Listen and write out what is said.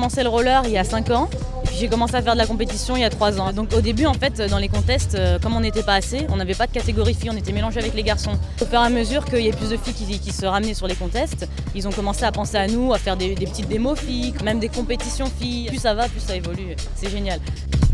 commencé le roller il y a 5 ans. Puis j'ai commencé à faire de la compétition il y a 3 ans. Donc au début, en fait, dans les contests, comme on n'était pas assez, on n'avait pas de catégorie filles, on était mélangés avec les garçons. Au fur et à mesure qu'il y ait plus de filles qui se ramenaient sur les contests, ils ont commencé à penser à nous, à faire des petites démos filles, même des compétitions filles. Plus ça va, plus ça évolue. C'est génial.